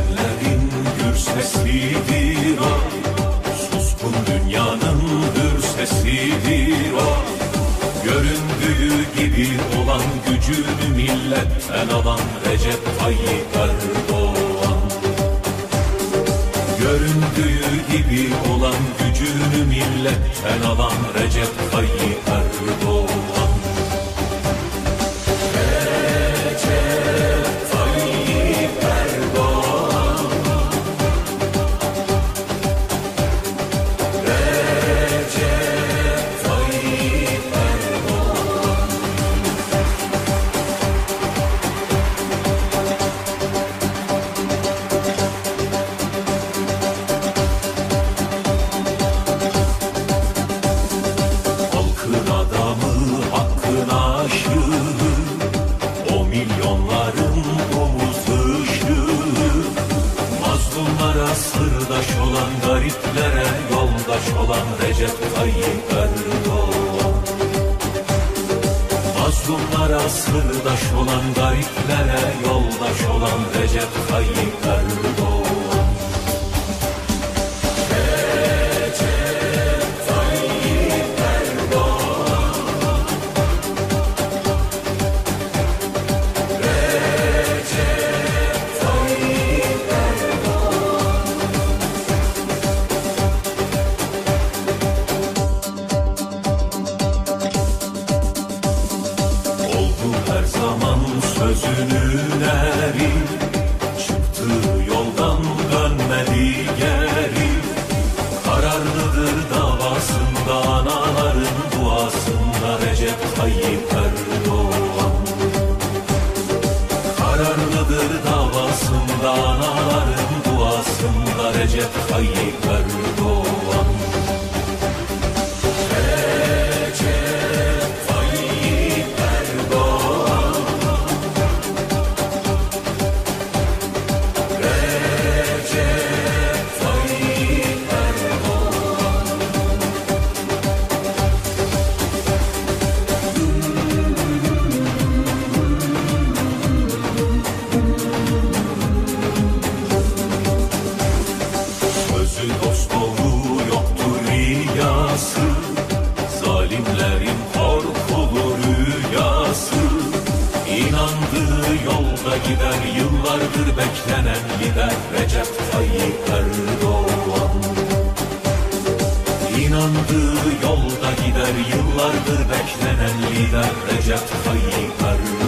sevenlerin gür sesidir o. Suskun dünyanın hür sesidir o. Göründüğü gibi olan gücünü milletten alan Recep Tayyip Erdoğan. Göründüğü gibi olan gücünü milletten alan Recep Tayyip Erdoğan. Sırdaş olan gariplere yoldaş olan Recep Tayyip Erdoğan. Mazlumlara sırdaş olan gariplere yoldaş olan Recep Tayyip Erdoğan. Her zaman sözünün eri, çıktığı yoldan dönmedi geri. Kararlıdır davasında, anaların duasında Recep Tayyip Erdoğan. Kararlıdır davasında, anaların duasında Recep Tayyip Erdoğan. Dost doğru yoktur riyası, zalimlerin korkulu rüyası. İnandığı yolda gider, yıllardır beklenen lider Recep Tayyip Erdoğan. İnandığı yolda gider, yıllardır beklenen lider Recep Tayyip Erdoğan.